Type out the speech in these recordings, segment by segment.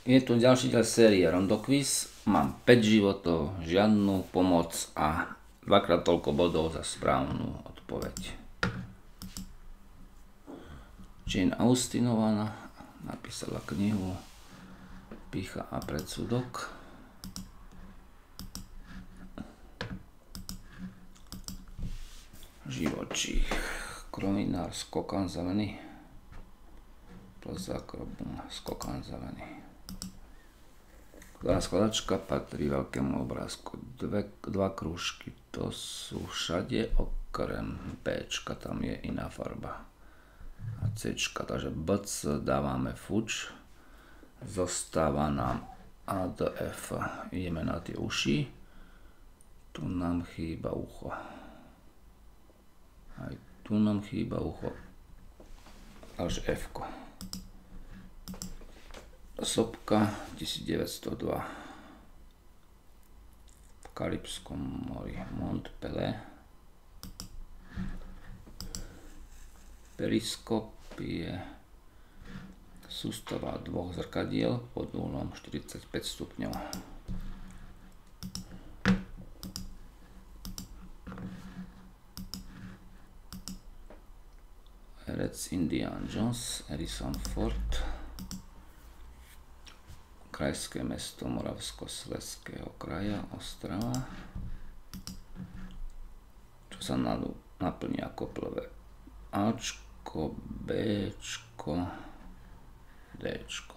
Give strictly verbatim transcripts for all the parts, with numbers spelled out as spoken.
Je tu ďalší diel série Rondo Quiz. Mám päť životov, žiadnu pomoc a dvakrát toľko bodov za správnu odpoveď. Jane Austenová napísala knihu Pýcha a predsudok. Živočích. Krovinár, skokan zelený. Plzák, robum, skokan zelený. Ktorá skladačka patrí veľkému obrázku? Dve, dva krúžky, to sú všade okrem Bčka, tam je iná farba. A Cčka, takže B C dávame fuč. Zostáva nám A, D, F. Ideme na tie uši. Tu nám chýba ucho. Aj tu nám chýba ucho. Až F-ko. Sopka tisícdeväťstodva. V Karibskom mori Montpellier. Periskop je sústava dvoch zrkadiel pod uhlom štyridsaťpäť stupňov. Herec Indiana Jones, Harrison Ford. Krajské mesto Moravskoslezského kraja, Ostrava. Čo sa naplní ako prvé? Ačko, Bčko, Dčko.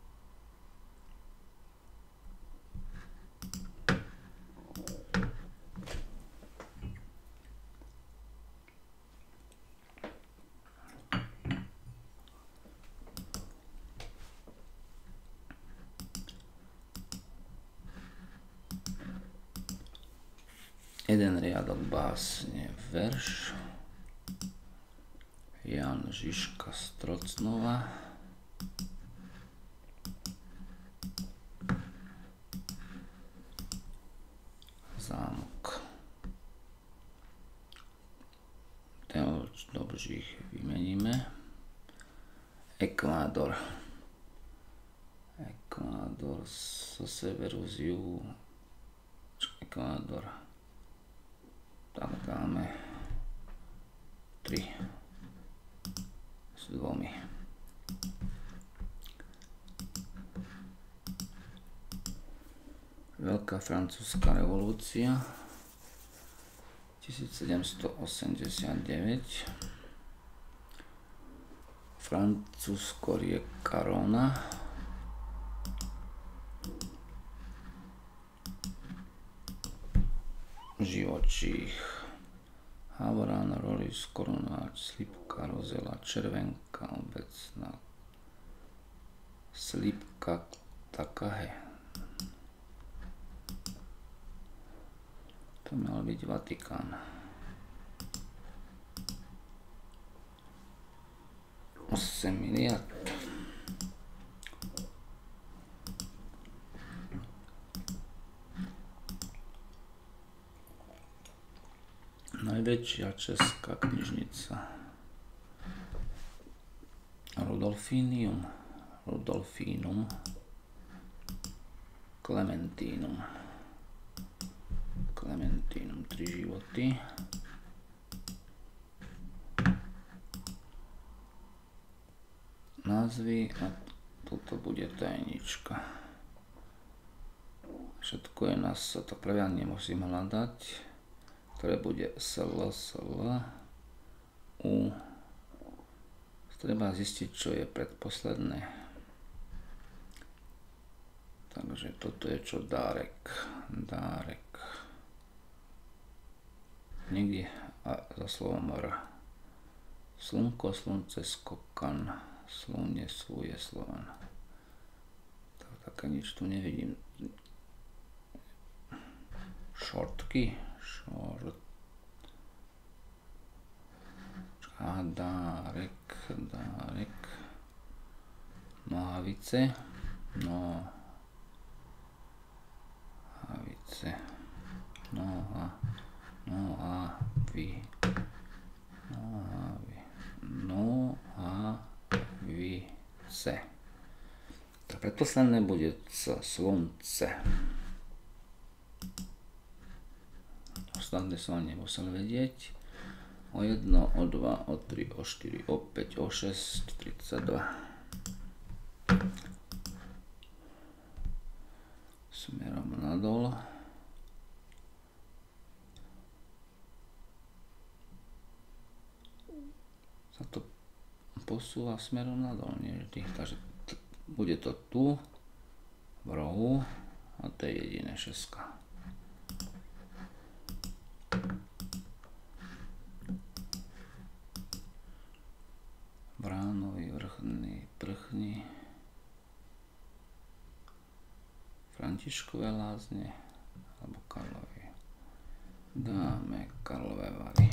Jeden riadok básne, verš. Jan Žižka z Trocnova. Zámok. Ten dobržích vymeníme. Ekvádor. Ekvádor zo severu, z juhu. Ekvádor. Tak dáme tri s dvomi. Veľká francúzska revolúcia tisícsedemstoosemdesiatdeväť. Francúzsko rieka Rona. Živočích. Havrán, rolis, korunáč, slipka, rozela, červenka, obecná. Slipka, takahe. To mal byť Vatikán. osem miliárd. Najväčšia česká knižnica. Rudolfínium. Rudolfínum. Klementínum. Klementínum. Tri životy. Názvy a toto bude tajnička. Všetko je nás, to prvé nemusím hľadať. Ktoré bude S L, S L, U. Treba zistiť, čo je predposledné. Takže toto je čo? Dárek. Dárek. Niekde a za slovom R. Slnko, slunce, skokan. Slune, sluje, slovan. Tak také nič tu nevidím. Šortky. Šort. A dárek, dárek. Nohavice. Nohavice. Noha. Nohavy. Nohavy. Nohavice. Tak Predposledné bude C, slunce. Ostatné som nemusel vedieť. O jedno, o dva, o tri, o štyri, o päť, o šesť, tridsaťdva. Smerom nadol. Sa to posúva smerom nadol, nie vždy. Takže bude to tu, v rohu, a to je jediné šeska. Bránový, vrchný, prchný, Františkové lázne, alebo Karlovy. Dáme Karlové Vary.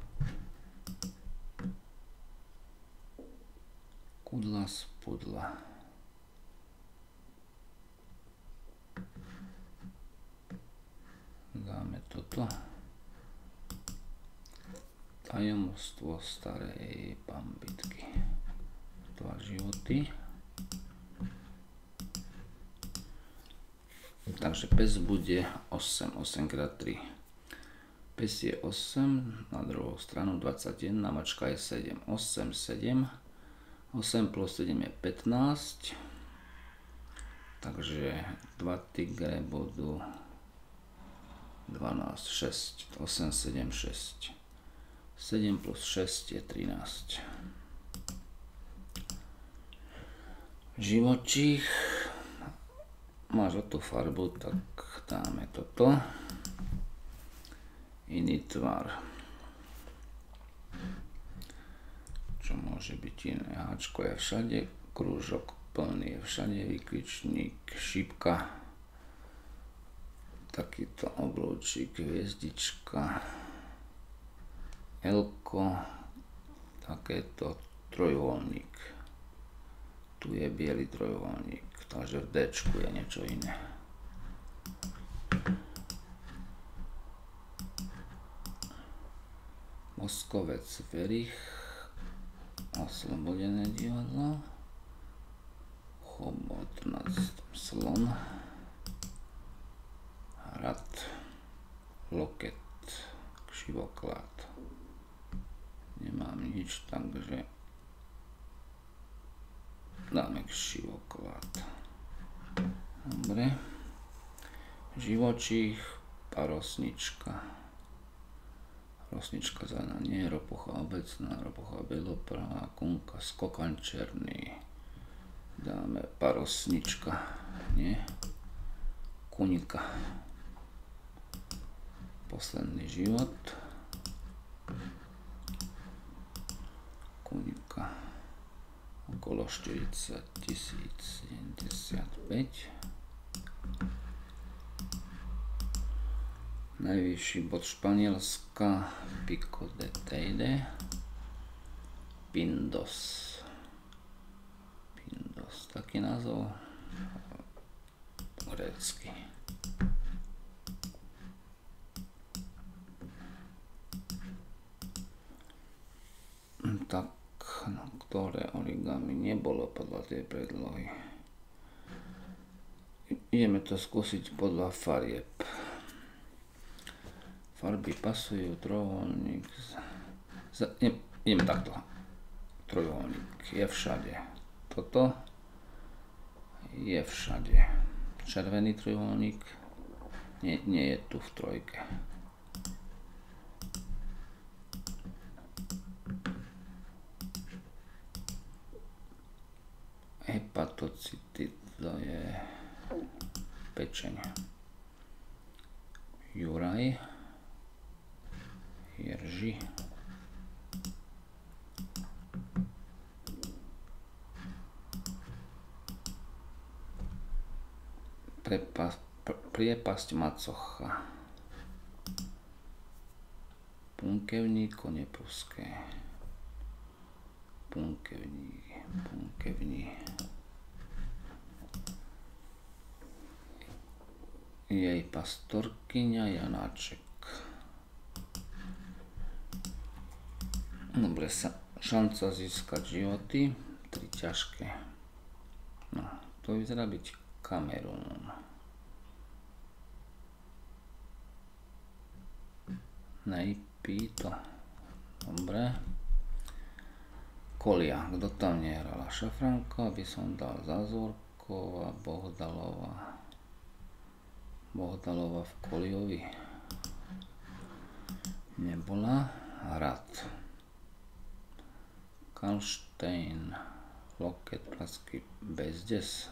Kudla z pudla. Dáme toto. Tajomstvo starej bambitky. Dva životy. Takže pes bude osem, osem krát tri. Pes je osem, na druhou stranu dvadsaťjeden, mačka je sedem. osem, sedem. osem plus sedem je pätnásť. Takže dva tigre budú dvanásť, šesť, osem, sedem, šesť. sedem plus šesť je trinásť. Živočích. Máš o tú farbu, tak dáme toto. Iný tvar. Čo môže byť iné? Háčko je všade, krúžok plný je všade, vykričník, šípka. Takýto oblúčik, hviezdička, elko, takéto trojuholník. Tu je biely trojuholník, takže v D-čku je niečo iné. Moskovec Verich, Oslobodené divadlo, Chobot nad slon, Hrad, Loket, Kšivoklad. Nemám nič, takže dáme Kšivoklad. Dobre. Živočích, parosnička. Rosnička zelená nie, ropucha obecná, ropucha belopravá, kunka, skokan černý. Dáme parosnička, nie? Kunika. Posledný život. Kunika. Okolo štyridsať tisíc sedemdesiatpäť. Najvyšší bod Španielska, Pico de Teide, Pindos. Pindos, taký názov grécky. Tak, no, ktoré origami nebolo podľa tej predlohy. Ideme to skúsiť podľa farieb. Farby pasujú, trojuholník. Ideme takto. Trojuholník je všade. Toto je všade. Červený trojuholník nie, nie je tu v trojke. Hepatocity, to je pečeň. Juraj, Jerži, Prepas, pr priepasť macocha, Punkevník, kone pruské, Punkevní, Punkevní, jej pastorkyňa Janáček. Dobre, sa, šanca získať životy, tri ťažké. No, To vyzerá byť Kamerún. Nejpí to. Dobre. Kolia. Kto tam nehrala? Šafranka by som dal Zázorkova, Bohdalova. Bohdalova v Koliovi nebola. Hrad. Kalštejn. Loket, Plasky, Bezdes.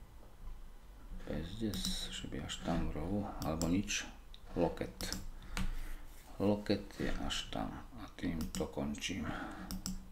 Bezdes, že by až tam rohu, alebo nič. Loket. Loket je až tam a tým to končím.